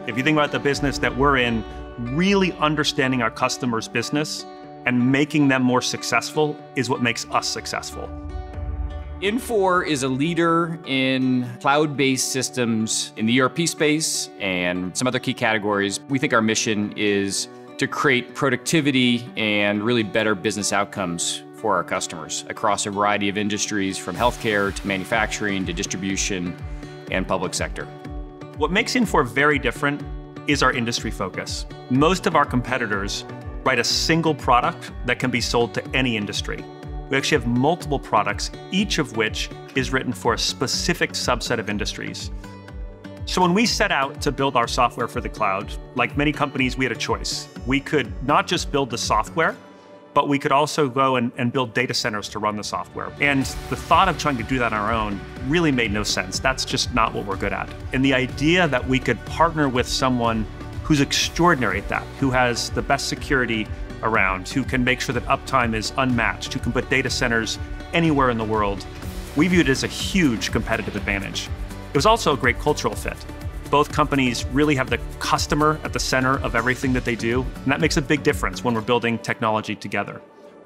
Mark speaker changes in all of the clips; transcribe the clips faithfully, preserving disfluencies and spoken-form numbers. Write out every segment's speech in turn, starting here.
Speaker 1: If you think about the business that we're in, really understanding our customers' business and making them more successful is what makes us successful.
Speaker 2: Infor is a leader in cloud-based systems in the E R P space and some other key categories. We think our mission is to create productivity and really better business outcomes for our customers across a variety of industries, from healthcare to manufacturing to distribution and public sector.
Speaker 1: What makes Infor very different is our industry focus. Most of our competitors write a single product that can be sold to any industry. We actually have multiple products, each of which is written for a specific subset of industries. So when we set out to build our software for the cloud, like many companies, we had a choice. We could not just build the software, but we could also go and, and build data centers to run the software. And the thought of trying to do that on our own really made no sense. That's just not what we're good at. And the idea that we could partner with someone who's extraordinary at that, who has the best security around, who can make sure that uptime is unmatched, who can put data centers anywhere in the world, we viewed it as a huge competitive advantage. It was also a great cultural fit. Both companies really have the customer at the center of everything that they do, and that makes a big difference when we're building technology together.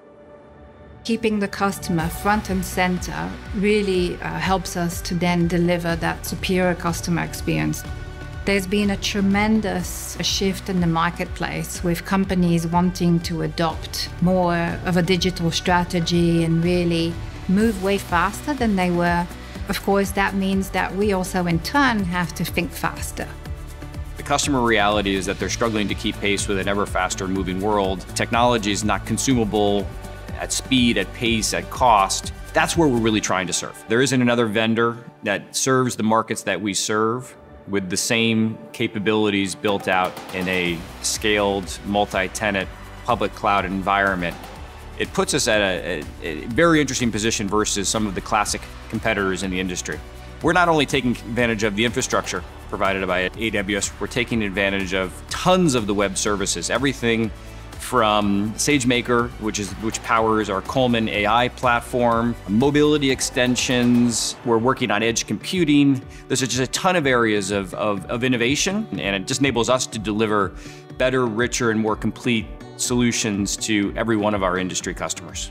Speaker 3: Keeping the customer front and center really uh, helps us to then deliver that superior customer experience. There's been a tremendous shift in the marketplace with companies wanting to adopt more of a digital strategy and really move way faster than they were. Of course, that means that we also in turn have to think faster.
Speaker 2: The customer reality is that they're struggling to keep pace with an ever faster moving world. Technology is not consumable at speed, at pace, at cost. That's where we're really trying to serve. There isn't another vendor that serves the markets that we serve with the same capabilities built out in a scaled, multi-tenant public cloud environment. It puts us at a, a, a very interesting position versus some of the classic competitors in the industry. We're not only taking advantage of the infrastructure provided by A W S, we're taking advantage of tons of the web services, everything from SageMaker, which is which powers our Coleman A I platform, mobility extensions. We're working on edge computing. There's just a ton of areas of, of, of innovation, and it just enables us to deliver better, richer, and more complete solutions to every one of our industry customers.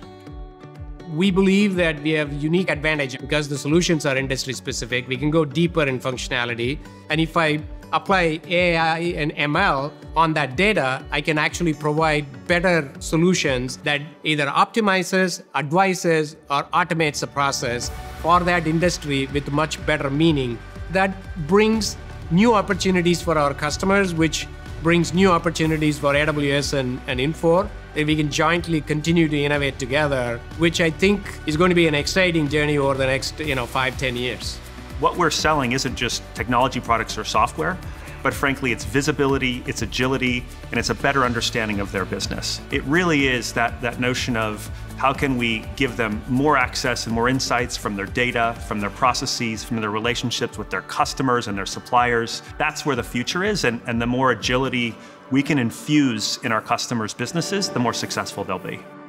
Speaker 4: We believe that we have unique advantage because the solutions are industry specific. We can go deeper in functionality. And if I apply A I and M L on that data, I can actually provide better solutions that either optimizes, advises, or automates the process for that industry with much better meaning. That brings new opportunities for our customers, which brings new opportunities for A W S and, and Infor. That we can jointly continue to innovate together, which I think is going to be an exciting journey over the next you know, five, ten years.
Speaker 1: What we're selling isn't just technology products or software, but frankly, it's visibility, it's agility, and it's a better understanding of their business. It really is that, that notion of how can we give them more access and more insights from their data, from their processes, from their relationships with their customers and their suppliers. That's where the future is, and, and the more agility we can infuse in our customers' businesses, the more successful they'll be.